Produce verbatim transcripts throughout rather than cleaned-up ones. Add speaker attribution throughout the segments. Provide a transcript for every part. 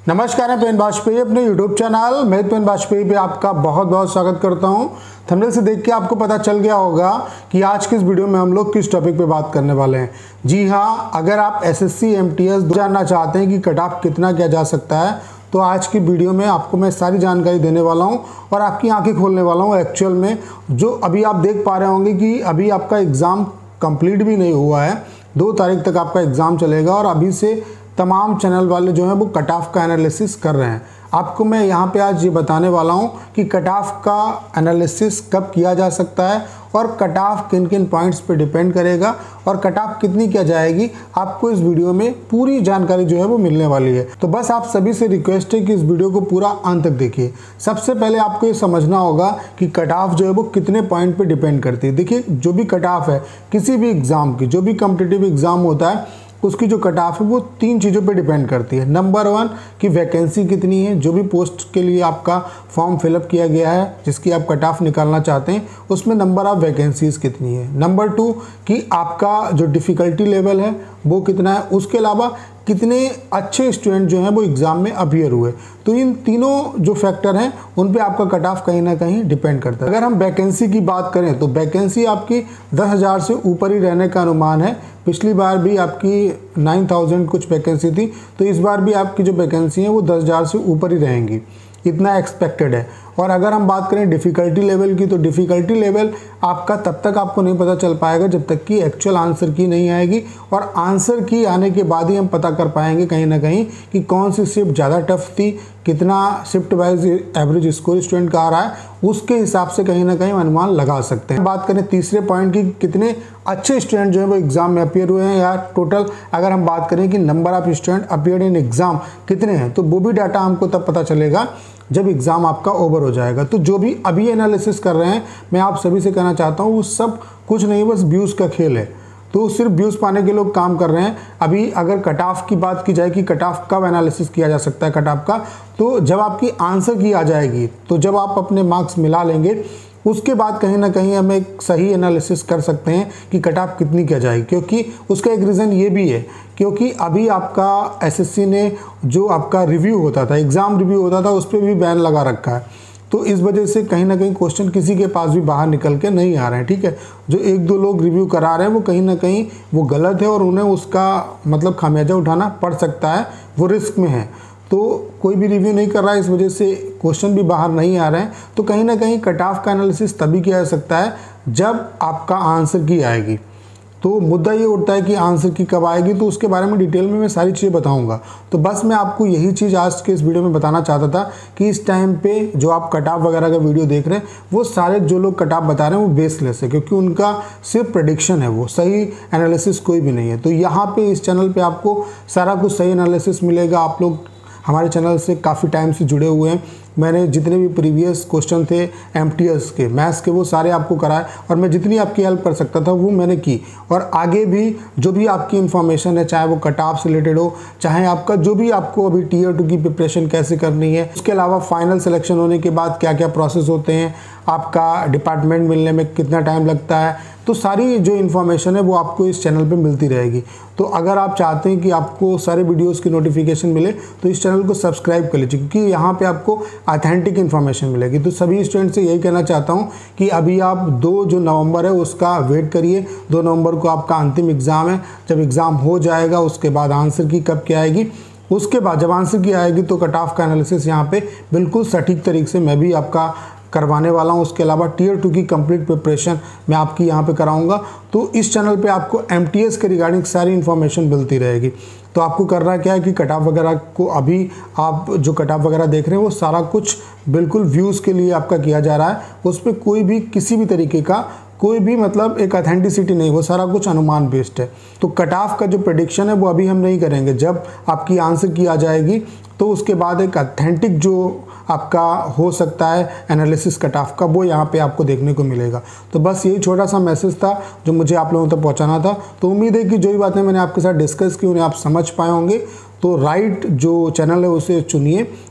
Speaker 1: नमस्कार, मैं पेन वाजपेयी अपने यूट्यूब चैनल मैं पेन वाजपेयी पे आपका बहुत बहुत स्वागत करता हूं। थंबनेल से देख के आपको पता चल गया होगा कि आज की इस वीडियो में हम लोग किस टॉपिक पे बात करने वाले हैं। जी हाँ, अगर आप एसएससी एमटीएस जानना चाहते हैं कि कट ऑफ कितना किया जा सकता है तो आज की वीडियो में आपको मैं सारी जानकारी देने वाला हूं और आपकी आंखें खोलने वाला हूं। एक्चुअल में जो अभी आप देख पा रहे होंगे कि अभी आपका एग्ज़ाम कंप्लीट भी नहीं हुआ है, दो तारीख तक आपका एग्ज़ाम चलेगा और अभी से तमाम चैनल वाले जो हैं वो कट ऑफ का एनालिसिस कर रहे हैं। आपको मैं यहाँ पे आज ये बताने वाला हूँ कि कट ऑफ का एनालिसिस कब किया जा सकता है और कट ऑफ किन किन पॉइंट्स पे डिपेंड करेगा और कट ऑफ कितनी किया जाएगी। आपको इस वीडियो में पूरी जानकारी जो है वो मिलने वाली है। तो बस आप सभी से रिक्वेस्ट है कि इस वीडियो को पूरा अंत तक देखिए। सबसे पहले आपको ये समझना होगा कि कट ऑफ जो है वो कितने पॉइंट पे डिपेंड करती है। देखिए, जो भी कट ऑफ है किसी भी एग्ज़ाम की, जो भी कॉम्पिटिटिव एग्ज़ाम होता है उसकी जो कट ऑफ है वो तीन चीज़ों पे डिपेंड करती है। नंबर वन कि वैकेंसी कितनी है, जो भी पोस्ट के लिए आपका फॉर्म फिलअप किया गया है जिसकी आप कट ऑफ निकालना चाहते हैं उसमें नंबर ऑफ वैकेंसीज कितनी है। नंबर टू कि आपका जो डिफ़िकल्टी लेवल है वो कितना है, उसके अलावा कितने अच्छे स्टूडेंट जो हैं वो एग्ज़ाम में अपीयर हुए। तो इन तीनों जो फैक्टर हैं उन पे आपका कट ऑफ कहीं ना कहीं डिपेंड करता है। अगर हम वैकेंसी की बात करें तो वैकेंसी आपकी दस हज़ार से ऊपर ही रहने का अनुमान है। पिछली बार भी आपकी नाइन थाउजेंड कुछ वैकेंसी थी, तो इस बार भी आपकी जो वैकेंसी है वो दस हज़ार से ऊपर ही रहेंगी, इतना एक्सपेक्टेड है। और अगर हम बात करें डिफ़िकल्टी लेवल की तो डिफ़िकल्टी लेवल आपका तब तक आपको नहीं पता चल पाएगा जब तक कि एक्चुअल आंसर की नहीं आएगी, और आंसर की आने के बाद ही हम पता कर पाएंगे कहीं ना कहीं कि कौन सी शिफ्ट ज़्यादा टफ थी, कितना shift wise average score student का आ रहा है, उसके हिसाब से कहीं ना कहीं अनुमान लगा सकते हैं। बात करें तीसरे पॉइंट की, कितने अच्छे स्टूडेंट जो है वो एग्ज़ाम में अपीयर हुए हैं, या टोटल अगर हम बात करें कि number of student appear in exam कितने हैं, तो वो भी डाटा हमको तब पता चलेगा जब एग्ज़ाम आपका ओवर हो जाएगा। तो जो भी अभी एनालिसिस कर रहे हैं, मैं आप सभी से कहना चाहता हूँ वो सब कुछ नहीं, बस व्यूज़ का खेल है। तो सिर्फ व्यूज़ पाने के लोग काम कर रहे हैं। अभी अगर कट ऑफ की बात की जाए कि कट ऑफ कब एनालिसिस किया जा सकता है कट ऑफ का, तो जब आपकी आंसर की आ जाएगी, तो जब आप अपने मार्क्स मिला लेंगे उसके बाद कहीं ना कहीं हम एक सही एनालिसिस कर सकते हैं कि कट ऑफ कितनी किया जाएगी। क्योंकि उसका एक रीज़न ये भी है क्योंकि अभी आपका एसएससी ने जो आपका रिव्यू होता था, एग्ज़ाम रिव्यू होता था, उस पर भी बैन लगा रखा है। तो इस वजह से कहीं ना कहीं क्वेश्चन किसी के पास भी बाहर निकल के नहीं आ रहे हैं। ठीक है, जो एक दो लोग रिव्यू करा रहे हैं वो कहीं ना कहीं वो गलत है और उन्हें उसका मतलब खामियाजा उठाना पड़ सकता है, वो रिस्क में है। तो कोई भी रिव्यू नहीं कर रहा है, इस वजह से क्वेश्चन भी बाहर नहीं आ रहे हैं। तो कहीं ना कहीं कट ऑफ का एनालिसिस तभी किया जा सकता है जब आपका आंसर की आएगी। तो मुद्दा ये उठता है कि आंसर की कब आएगी, तो उसके बारे में डिटेल में मैं सारी चीज़ें बताऊंगा। तो बस मैं आपको यही चीज़ आज के इस वीडियो में बताना चाहता था कि इस टाइम पे जो आप कट ऑफ वगैरह का वीडियो देख रहे हैं वो सारे जो लोग कट ऑफ बता रहे हैं वो बेसलेस है, क्योंकि उनका सिर्फ प्रेडिक्शन है, वो सही एनालिसिस कोई भी नहीं है। तो यहाँ पर इस चैनल पर आपको सारा कुछ सही एनालिसिस मिलेगा। आप लोग हमारे चैनल से काफ़ी टाइम से जुड़े हुए हैं, मैंने जितने भी प्रीवियस क्वेश्चन थे एमटीएस के, मैथ्स के, वो सारे आपको कराए और मैं जितनी आपकी हेल्प कर सकता था वो मैंने की। और आगे भी जो भी आपकी इन्फॉर्मेशन है, चाहे वो कट ऑफ से रिलेटेड हो, चाहे आपका जो भी आपको अभी टीयर टू की प्रिपरेशन कैसे करनी है, उसके अलावा फाइनल सिलेक्शन होने के बाद क्या क्या प्रोसेस होते हैं, आपका डिपार्टमेंट मिलने में कितना टाइम लगता है, तो सारी जो इन्फॉर्मेशन है वो आपको इस चैनल पे मिलती रहेगी। तो अगर आप चाहते हैं कि आपको सारे वीडियोस की नोटिफिकेशन मिले तो इस चैनल को सब्सक्राइब कर लीजिए, क्योंकि यहाँ पे आपको ऑथेंटिक इन्फॉर्मेशन मिलेगी। तो सभी स्टूडेंट से यही कहना चाहता हूँ कि अभी आप दो जो नवंबर है उसका वेट करिए। दो नवंबर को आपका अंतिम एग्ज़ाम है। जब एग्ज़ाम हो जाएगा उसके बाद आंसर की कब क्या आएगी, उसके बाद जब आंसर की आएगी तो कट ऑफ का एनालिसिस यहाँ पे बिल्कुल सटीक तरीके से मैं भी आपका करवाने वाला हूँ। उसके अलावा टीयर टू की कंप्लीट प्रिपरेशन मैं आपकी यहाँ पे कराऊंगा। तो इस चैनल पे आपको एमटीएस के रिगार्डिंग सारी इन्फॉर्मेशन मिलती रहेगी। तो आपको करना क्या है कि कट ऑफ वगैरह को, अभी आप जो कट ऑफ वगैरह देख रहे हैं वो सारा कुछ बिल्कुल व्यूज़ के लिए आपका किया जा रहा है। उस पर कोई भी किसी भी तरीके का कोई भी मतलब एक ऑथेंटिसिटी नहीं, वो सारा कुछ अनुमान बेस्ड है। तो कट ऑफ का जो प्रेडिक्शन है वो अभी हम नहीं करेंगे। जब आपकी आंसर की आ जाएगी तो उसके बाद एक ऑथेंटिक जो आपका हो सकता है एनालिसिस कट ऑफ का, वो यहाँ पे आपको देखने को मिलेगा। तो बस यही छोटा सा मैसेज था जो मुझे आप लोगों तक पहुँचाना था। तो उम्मीद है कि जो भी बातें मैंने आपके साथ डिस्कस की उन्हें आप समझ पाए होंगे। तो राइट जो चैनल है उसे चुनिए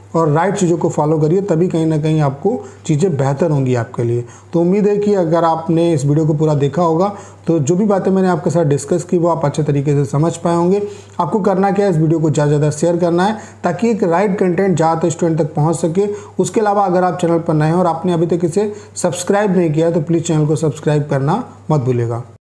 Speaker 1: और राइट चीज़ों को फॉलो करिए, तभी कहीं ना कहीं आपको चीज़ें बेहतर होंगी आपके लिए। तो उम्मीद है कि अगर आपने इस वीडियो को पूरा देखा होगा तो जो भी बातें मैंने आपके साथ डिस्कस की वो आप अच्छे तरीके से समझ पाए होंगे। आपको करना क्या है, इस वीडियो को ज़्यादा ज़्यादा शेयर करना है ताकि एक राइट कंटेंट ज़्यादा स्टूडेंट तक पहुँच सके। उसके अलावा अगर आप चैनल पर नए हैं और आपने अभी तक इसे सब्सक्राइब नहीं किया है तो प्लीज़ चैनल को सब्सक्राइब करना मत भूलिएगा।